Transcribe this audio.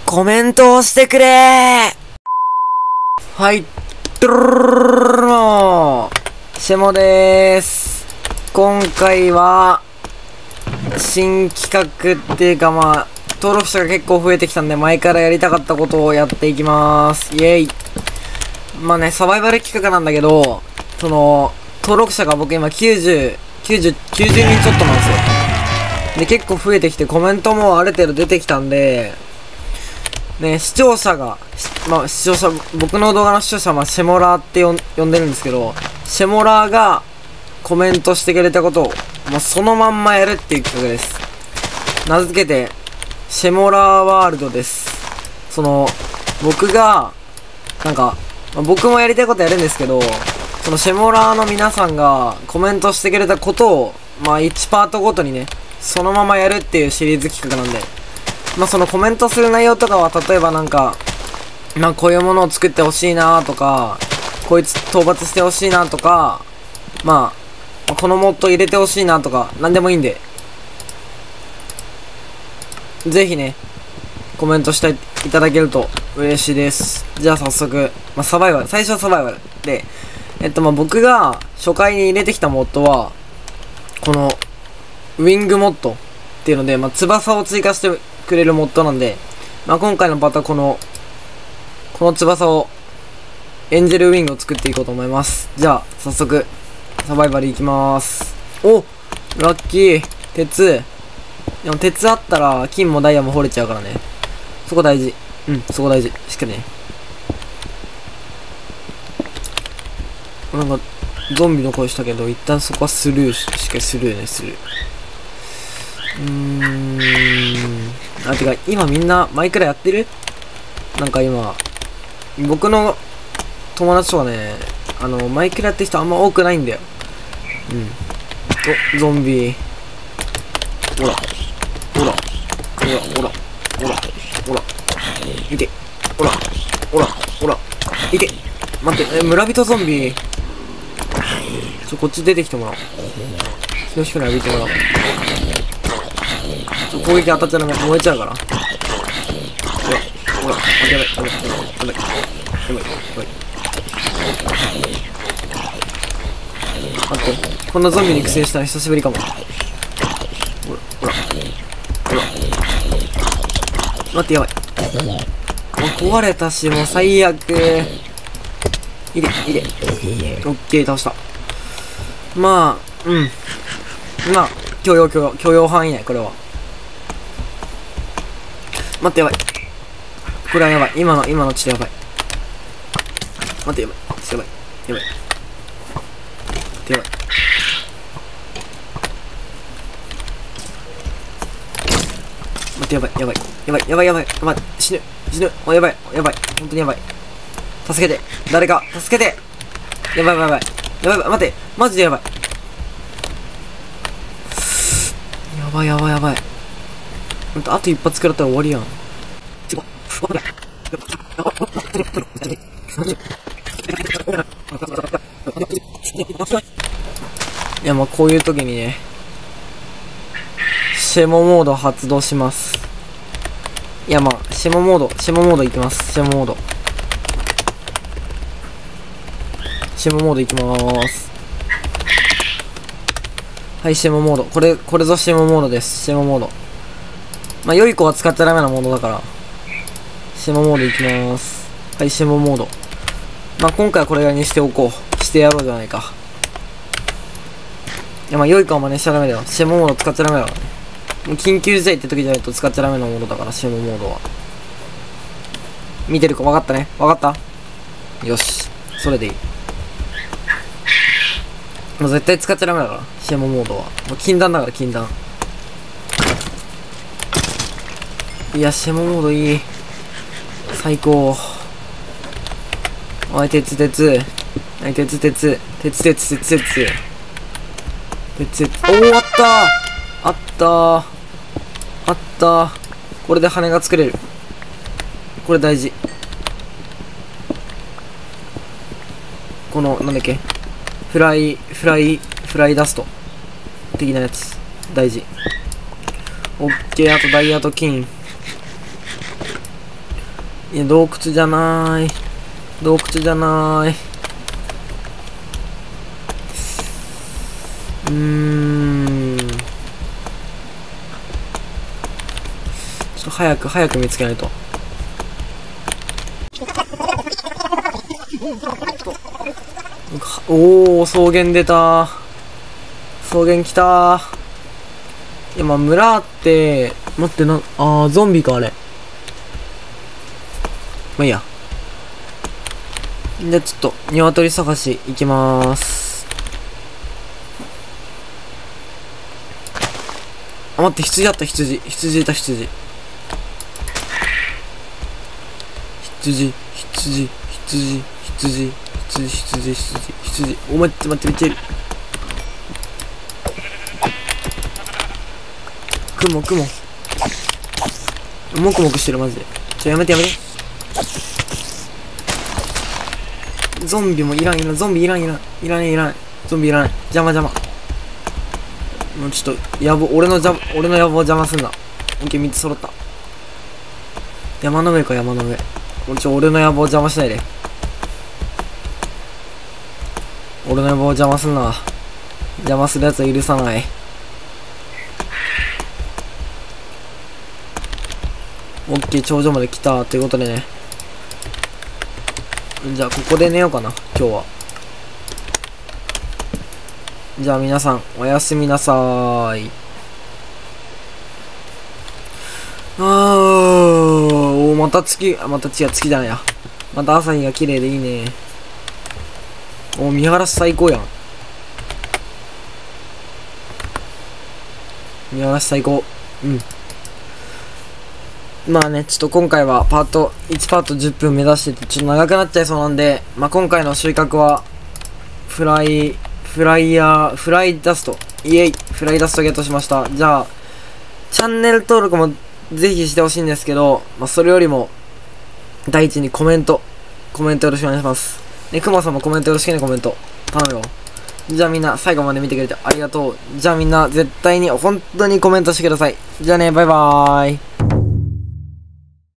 コメントをしてくれー。はい、ドルのシェモでーす。今回は、新企画っていうか登録者が結構増えてきたんで、前からやりたかったことをやっていきまーす。イェイ。サバイバル企画なんだけど、登録者が僕今90人ちょっとなんですよ。で、結構増えてきて、コメントもある程度出てきたんで、ね、視聴者、僕の動画の視聴者はシェモラーって呼んでるんですけど、シェモラーがコメントしてくれたことを、そのまんまやるっていう企画です。名付けて、シェモラーワールドです。僕が、僕もやりたいことやるんですけど、シェモラーの皆さんがコメントしてくれたことを、1パートごとにね、そのままやるっていうシリーズ企画なんで、コメントする内容とかは、例えばこういうものを作ってほしいなとか、こいつ討伐してほしいなとか、このモッド入れてほしいなとか、なんでもいいんで、ぜひね、コメントしていただけると嬉しいです。じゃあ早速、サバイバル、最初はサバイバル。で、僕が初回に入れてきたモッドは、この、ウィングモッドっていうので、翼を追加してくれるモッドなんで、今回のパターンこの翼を、エンジェルウィングを作っていこうと思います。じゃあ、早速、サバイバルいきまーす。お、ラッキー。鉄。でも鉄あったら、金もダイヤも掘れちゃうからね。そこ大事。そこ大事。しっかりね。ゾンビの声したけど、一旦そこはスルーしっかりスルーね、スルー。てか、今みんな、マイクラやってる？今、僕の友達とかね、マイクラやってる人あんま多くないんだよ。お、ゾンビ。ほら。ほら。いけ。ほら。いけ。待って、村人ゾンビ。こっち出てきてもらおう。よしくない、見てもらおう。攻撃当たっちゃダメ。燃えちゃうから。ほら。やばい。待って。こんなゾンビに苦戦したら久しぶりかも。ほら。待って、やばい。壊れたし、もう最悪。いけ。オッケー、倒した。許容範囲内、これは。待って、やばい。これはやばい。今のちょっとやばい。待って、やばい。やばい。待って、やばい。待って、死ぬ。やばい。本当にやばい。助けて。誰か、助けて。やばい。待って、マジでやばい。やばい。あと一発食らったら終わりやん。いや、こういう時にね、シェモモード発動します。いや、シェモモードいきます。シェモモードいきまーす。はい、シェモモード。これぞシェモモードです。シェモモード。良い子は使っちゃダメなものだから。シェモモードいきまーす。はい、シェモモード。今回はこれにしておこう。してやろうじゃないか。いや、良い子は真似しちゃダメだよ。シェモモード使っちゃダメだからね。もう緊急事態って時じゃないと使っちゃダメなものだから、シェモモードは。見てるか分かったね。分かったよし。それでいい。もう絶対使っちゃダメだから、シェモモードは。もう禁断だから、禁断。いや、シェモモードいい。最高。おい、鉄。おー、あったー。これで羽が作れる。これ大事。なんだっけ。フライダスト。的なやつ。大事。オッケー、あとダイヤと金。 いや、洞窟じゃない。洞窟じゃない。ちょっと早く見つけないと。おー、草原出た。草原来た。いや、まあ、村って、待って、ゾンビか、あれ。まあ、いいや。じゃあ、ちょっと、鶏探し、行きまーす。あ、待って、羊あった、羊。羊いた、羊。羊。お、待って、めっちゃいる。雲。もくもくしてる、マジで。やめて。ゾンビもいらん。ゾンビいらん。ゾンビいらない。邪魔。もうちょっと、俺の野望を邪魔すんな。オッケー、3つ揃った。山の上。俺の野望を邪魔しないで。俺の野望を邪魔すんな。邪魔するやつは許さない。オッケー、頂上まで来た。ということでね。じゃあ、ここで寝ようかな、今日は。じゃあ、皆さん、おやすみなさーい。また月じゃないや。また朝日が綺麗でいいね。見晴らし最高やん。見晴らし最高。まあね、ちょっと今回は1パート10分目指してて、ちょっと長くなっちゃいそうなんで、まあ今回の収穫は、フライダストゲットしました。じゃあ、チャンネル登録もぜひしてほしいんですけど、まあそれよりも、第一にコメントよろしくお願いします。ね、くまさんもコメントよろしくね、コメント。頼むよ。じゃあみんな、最後まで見てくれてありがとう。じゃあみんな、絶対に、本当にコメントしてください。じゃあね、バイバーイ。